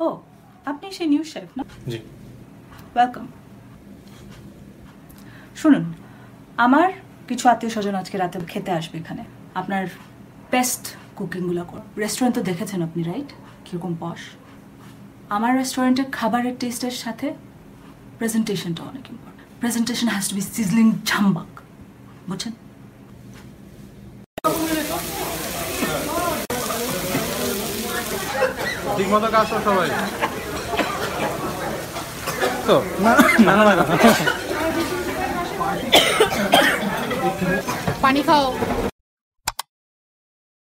ও আপনি সেই new chef না? জি। ওয়েলকাম। শুনুন, আমার কিছু আত্মীয় স্বজন আজকে রাতে খেতে আসবে এখানে। আপনার বেস্ট কুকিংগুলো করুন। রেস্টুরেন্ট তো দেখেছেন আপনি, রাইট? কীরকম পশ। আমার রেস্টুরেন্টের খাবারের টেস্টের সাথে প্রেজেন্টেশনটা অনেক important. Presentation has to be sizzling ঝাম্বাক, বুঝছেন? ঠিক মতো কাজ করো সবাই। তো না না না, পানি খাও।